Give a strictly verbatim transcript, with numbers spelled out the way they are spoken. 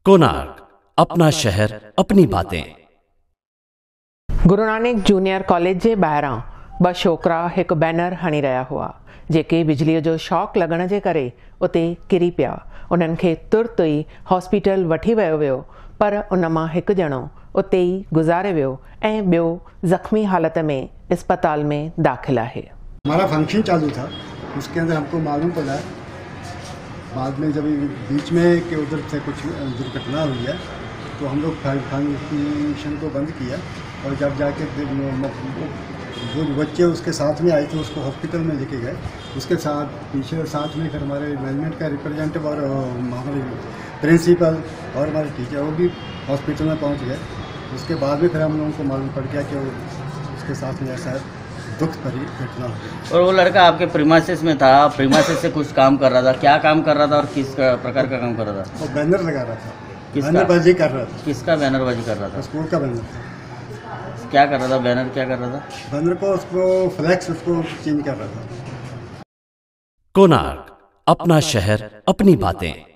कोणार्क, अपना शहर अपनी बातें। गुरु नानक जूनियर कॉलेज जे ॿाहिरां ॿ छोकिरा हिकु बैनर हणी रहिया हुआ जेके बिजलीअ जो शॉक लॻण जे करे उते किरी पिया। उन्हनि खे तुर्त ई हॉस्पिटल वठी वियो वियो, पर उन मां हिकु ॼणो उते ई गुज़ारे वियो ऐं ॿियो ज़ख़्मी हालत में अस्पताल में दाख़िल आहे। हमारा फंक्शन चालू था, उसके अंदर हमको मालूम पड़ा बाद में, जब बीच में कि उधर से कुछ दुर्घटना हुई है तो हम लोग फंक्शन को बंद किया और जब जाके वो बच्चे उसके साथ में आए थे उसको हॉस्पिटल में लेके गए। उसके साथ पीछे साथ में फिर हमारे मैनेजमेंट का रिप्रेजेंटेटिव और हमारे प्रिंसिपल और हमारे टीचर वो भी हॉस्पिटल में पहुंच गए। उसके बाद भी फिर हम लोगों को मालूम पड़ गया कि उसके साथ में ऐसा दुख भरी घटना हो। और वो लड़का आपके प्रीमाइसेस में था, प्रीमाइसेस से कुछ काम कर रहा था, क्या काम कर रहा था और किस प्रकार का काम कर रहा था? वो बैनर लगा रहा था, बैनरबाजी कर रहा था। किसका बैनरबाजी कर रहा था? स्कूल का बैनर था। क्या कर रहा था? बैनर क्या कर रहा था? बैनर को उसको फ्लैक्स उसको चेंज कर रहा था। कोणार्क, अपना शहर अपनी बातें।